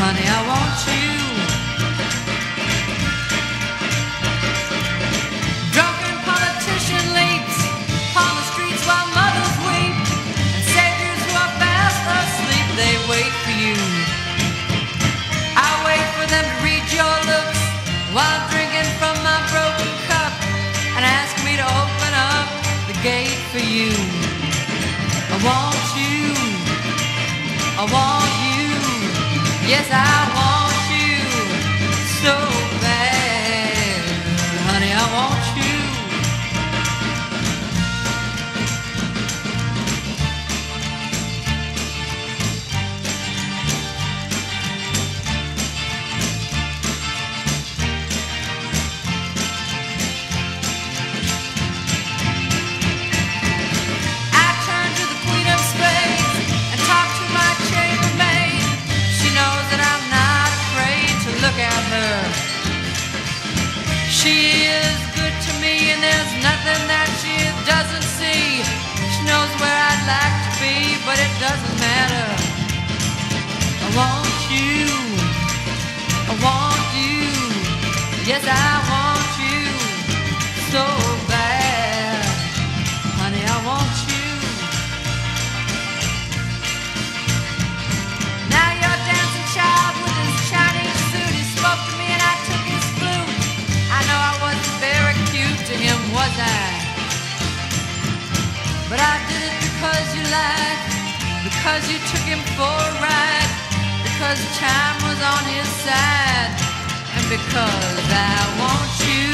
honey, I want you. Drunken politician leaps upon the streets while mothers weep, and saviors who are fast asleep, they wait for you. I wait for them to read your looks while drinking from my broken cup, and ask me to open up the gate for you. I want you, I want you, yes I want you so bad, honey, I want you. She is good to me, and there's nothing that she doesn't see. She knows where I'd like to be, but it doesn't matter. I want you, I want you, yes I want you so bad, honey, I want you. Now your dancing child with his Chinese suit, he spoke to me and I took his flute. I know I wasn't very cute to him, was I? But I did it because you lied, because you took him for a ride, because time was on his side, and because I want you.